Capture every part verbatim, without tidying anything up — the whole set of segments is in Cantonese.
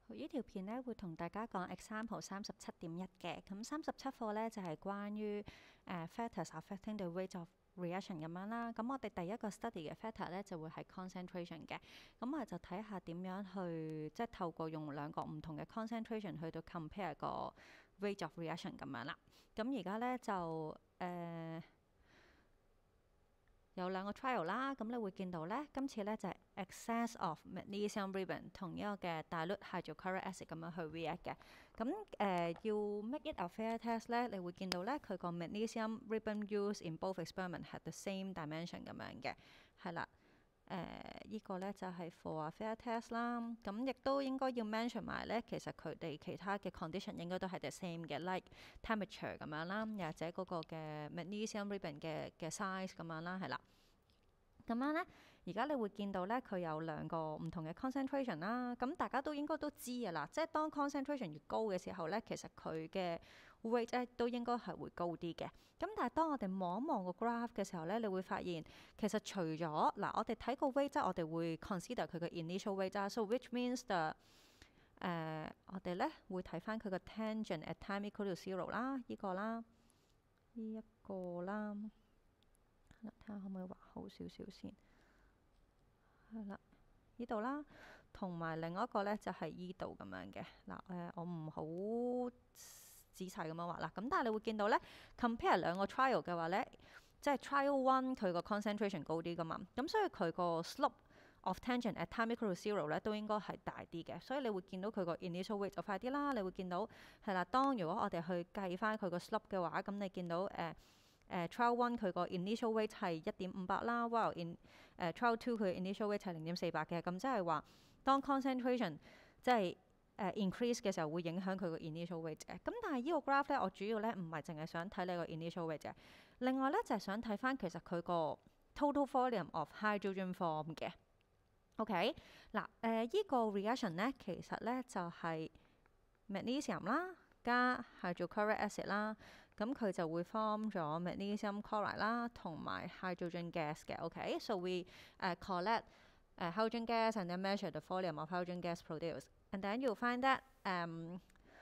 呢條片咧會同大家講 example 三十七點一嘅，咁三十七課咧就係、是、關於誒、uh, factors affecting the rate of reaction 咁樣啦。咁我哋第一個 study 嘅 factor 咧就會係 concentration 嘅，咁我就睇下點樣去即係透過用兩個唔同嘅 concentration 去到 compare 個 rate of reaction 咁樣啦。咁而家咧就誒。呃有兩個 trial 啦，咁你會見到咧，今次咧就係、是、excess of magnesium ribbon 同一個嘅 dilute hydrochloric acid 咁樣去 react 嘅。咁誒、呃、要 make it a fair test 咧，你會見到咧佢個 magnesium ribbon used in both experiment had the same dimension 咁樣嘅，係啦。誒、呃這個、呢個咧就係、是、for a fair test 啦。咁亦都應該要 mention 埋咧，其實佢哋其他嘅 condition 應該都係 the same 嘅 ，like temperature 咁樣啦，又或者嗰個嘅 magnesium ribbon 嘅嘅 size 咁樣啦，係啦。咁樣咧，而家你會見到咧，佢有兩個唔同嘅 concentration 啦。咁大家都應該都知㗎啦，即係當 concentration 越高嘅時候咧，其實佢嘅 weight 咧都應該係會高啲嘅。咁但係當我哋望一望個 graph 嘅時候咧，你會發現其實除咗嗱，我哋睇個 weight 即係我哋會 consider 佢嘅 initial weight 啦，so which means the 誒、呃、我哋咧會睇翻佢個 tangent at time equal to zero 啦，呢個啦，呢一個啦。睇下可唔可以畫好少少先，係啦，呢度啦，同埋另外一個咧就係依度咁樣嘅嗱。誒，我唔好仔細咁樣畫啦。咁但係你會見到咧 ，compare 兩個 trial 嘅話咧，即係 trial one 佢個 concentration 高啲噶嘛，咁所以佢個 slope of tangent at time equal to zero 咧都應該係大啲嘅，所以你會見到佢個 initial weight 就快啲啦。你會見到係啦，當如果我哋去計翻佢個 slope 嘅話，咁你見到誒。呃誒、uh, trial one 佢個 initial weight 係一點五八啦，while in 誒、uh, trial two 佢 initial weight 係零點四八嘅，咁即係話當 concentration 即係誒、uh, increase 嘅時候會影響佢個 initial weight 嘅。咁但係呢個 graph 咧，我主要咧唔係淨係想睇你個 initial weight 嘅，另外咧就係、是、想睇翻其實佢個 total volume of hydrogen form 嘅。OK 嗱誒依個 reaction 咧其實咧就係、是、magnesium 啦加 hydrochloric acid 啦。咁佢就會 form 咗 magnesium chloride 啦，同埋 hydrogen gas 嘅。OK，so、okay? we、uh, collect、uh, hydrogen gas and then measure the volume of hydrogen gas produced. And then you'll find that、um,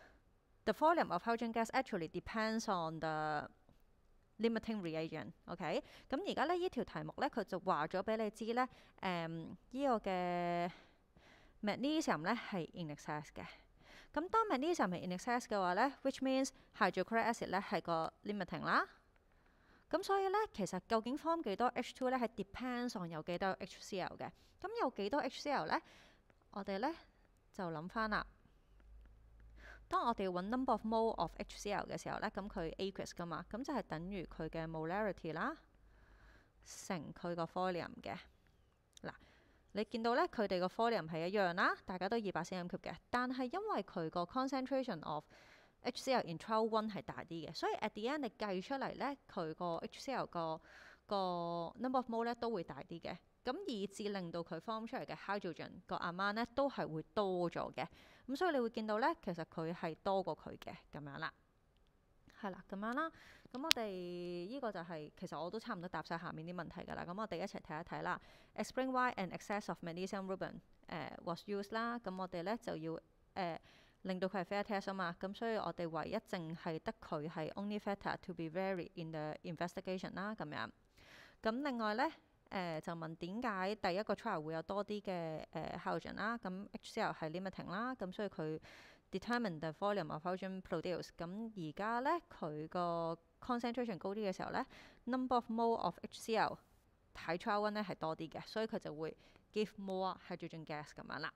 the volume of hydrogen gas actually depends on the limiting reagent。OK，咁而家咧呢條題目咧佢就話咗俾你知咧，誒、嗯、呢、這個嘅 magnesium 咧係 in excess 嘅。咁當 magnesium 係 in excess 嘅話咧 ，which means hydrochloric acid 咧係個 limiting 啦。咁所以咧，其實究竟 form 幾多 H two 咧，係 depends on 有幾多 HCl 嘅。咁有幾多 HCl 咧？我哋咧就諗翻啦。當我哋揾 number of mole of HCl 嘅時候咧，咁佢 aqueous 噶嘛，咁就係等於佢嘅 molarity 啦，乘佢個 volume 嘅嗱。你見到咧，佢哋個 volume 係一樣啦，大家都二百 cm cube 嘅，但係因為佢個 concentration of HCl in trial one 係大啲嘅，所以 at the end 你計出嚟咧，佢個 HCl 個個 number of mole 咧都會大啲嘅，咁以至令到佢 form 出嚟嘅 hydrogen 個 amount 咧都係會多咗嘅，咁所以你會見到咧，其實佢係多過佢嘅咁樣啦。係啦，咁樣啦，咁我哋呢個就係、是、其實我都差唔多答晒下面啲問題㗎啦。咁我哋一齊睇一睇啦。Explain why an excess of magnesium ribbon、uh, was used 啦。咁我哋咧就要誒、uh, 令到佢係 fair test 啊嘛。咁所以我哋唯一淨係得佢係 only factor to be varied in the investigation 啦。咁樣。咁另外咧誒、呃、就問點解第一個 trial 會有多啲嘅誒 hydrogen 啦？咁 HCl 係 limiting 啦。咁所以佢determine the volume of hydrogen produced。咁而家咧佢個 concentration 高啲嘅時候咧 ，number of mole of HCl 喺 trial one 咧係多啲嘅，所以佢就會 give more hydrogen gas 咁樣啦。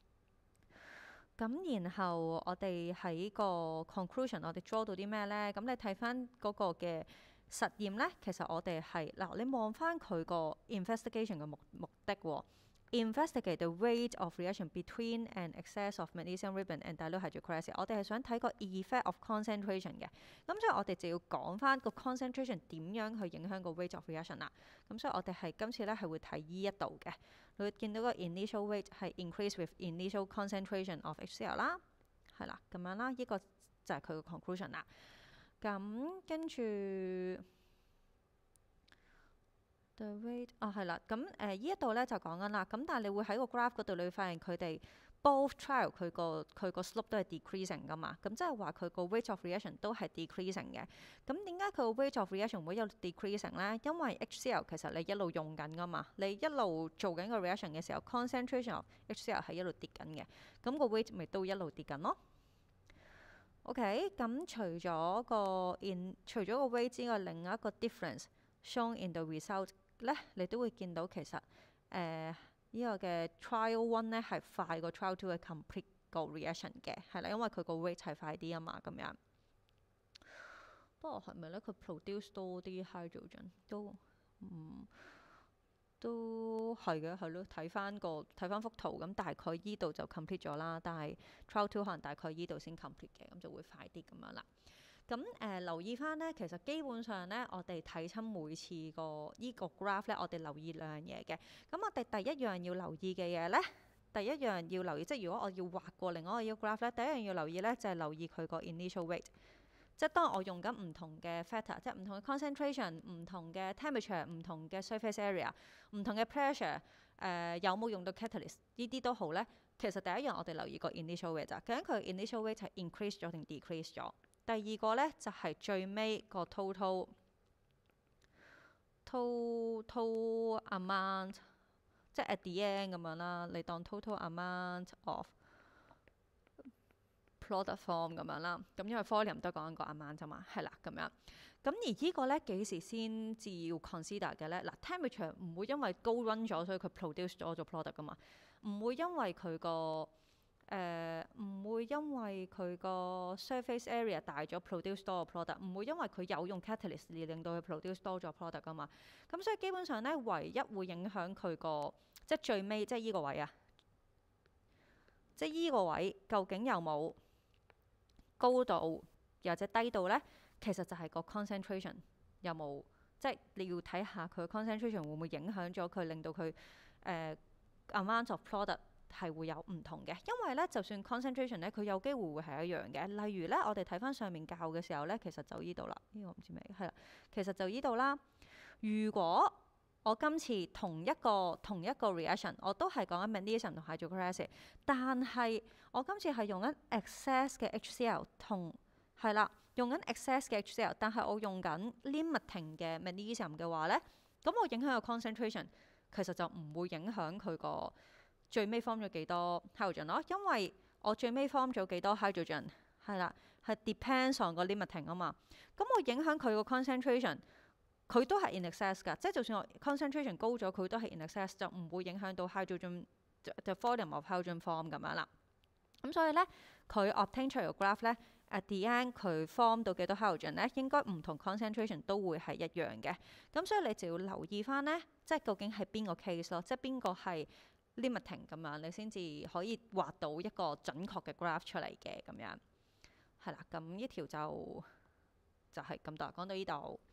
咁然後我哋喺個 conclusion 我哋 draw 到啲咩咧？咁你睇翻嗰個嘅實驗咧，其實我哋係嗱，你望翻佢個 investigation 嘅目目的喎、哦。Investigate the rate of reaction between an excess of magnesium ribbon and dilute hydrochloric acid。我哋係想睇個 effect of concentration 嘅，咁所以我哋就要講翻個 concentration 點樣去影響個 rate of reaction 啦。咁所以我哋係今次咧係會睇呢一度嘅，你會見到個 initial rate 係 increase with initial concentration of HCl 啦，係啦咁樣啦，呢、這個就係佢個 conclusion 啦。咁跟住。The rate 啊係啦，咁誒呢一度咧就講緊啦，咁但係你會喺個 graph 嗰度你會發現佢哋 both trial 佢個佢個 slope 都係 decreasing 噶嘛，咁即係話佢個 rate of reaction 都係 decreasing 嘅。咁點解佢個 rate of reaction 會有 decreasing 咧？因為 H C l 其實你一路用緊噶嘛，你一路做緊個 reaction 嘅時候 ，concentration of H C l 係一路跌緊嘅，咁個 rate 咪都一路跌緊咯。OK，咁除咗個 in 除咗個 rate 之外，另一個 difference shown in the result 咧，你都會見到其實誒。呃呢個嘅 trial one 咧係快過 trial two 嘅 complete 個 reaction 嘅，係啦，因為佢個 rate 係快啲啊嘛，咁樣。不過係咪咧？佢 produce 多啲 hydrogen 都嗯都係嘅，係咯。睇翻個睇翻幅圖咁，大概依度就 complete 咗啦，但係 trial two 可能大概依度先 complete 嘅，咁就會快啲咁樣啦。咁誒、呃、留意翻咧，其實基本上咧，我哋睇親每次個依個 graph 咧，我哋留意兩樣嘢嘅。咁我哋第一樣要留意嘅嘢咧，第一樣要留意，即係如果我要畫過另外一個 graph 咧，第一樣要留意咧就係、是、留意佢個 initial rate。即係當我用緊唔同嘅 factor，即係唔同嘅 concentration、唔同嘅 temperature、唔同嘅 surface area、唔同嘅 pressure，誒、呃、有冇用到 catalyst 呢啲都好咧。其實第一樣我哋留意個 initial rate 咋，究竟佢 initial rate 係 increase 咗定 decrease 咗？第二個咧就係、是、最尾個 total total amount，即係 at the end 咁樣啦。你當 total amount of product form 咁樣啦。咁因為 volume 都講緊個 amount 啫嘛，係啦咁樣。咁而個呢個咧幾時先至要 consider 嘅咧？嗱 temperature 唔會因為高 run 咗，所以佢 produce 咗做 product 噶嘛。唔會因為佢個誒唔、呃、會因為佢個 surface area 大咗 produce 多個 product，唔會因為佢有用 catalyst 而令到佢 produce 多咗 product 噶嘛。咁所以基本上咧，唯一會影響佢個即係最尾即係依個位啊，即係依個位究竟有冇高度或者低度咧？其實就係個 concentration 有冇，即係你要睇下佢 concentration 會唔會影響咗佢，令到佢誒、呃、amount of product係會有唔同嘅。因為咧，就算 concentration 咧，佢有機會會係一樣嘅。例如咧，我哋睇翻上面教嘅時候咧，其實就依度啦。呢、這個唔知咩，係啦，其實就依度啦。如果我今次同一個同一個 reaction，我都係講緊 magnesium 同 hydrochloric acid，但係我今次係用緊 excess 嘅 H C l 同係啦。用緊 excess 嘅 H C l， 但係我用緊 limiting 嘅 magnesium 嘅話咧，咁我影響個 concentration 其實就唔會影響佢個最尾 form 咗幾多 hydrogen 咯，因為我最尾 form 咗幾多 hydrogen 係啦，係 depends on 個 limiting 啊嘛。咁我影響佢個 concentration， 佢都係 in excess 㗎，即係就算我 concentration 高咗，佢都係 in excess， 就唔會影響到 hydrogen the volume of hydrogen form 咁樣啦。咁所以咧，佢 obtain 出嚟個 graph 咧。At the end 佢 form 到幾多 hydrogen 咧，應該唔同 concentration 都會係一樣嘅。咁所以你就要留意翻咧，即係究竟係邊個 case 咯，即係邊個係 limiting 咁樣，你先至可以畫到一個準確嘅 graph 出嚟嘅咁樣。係啦，咁呢條就就係咁多，講到呢度。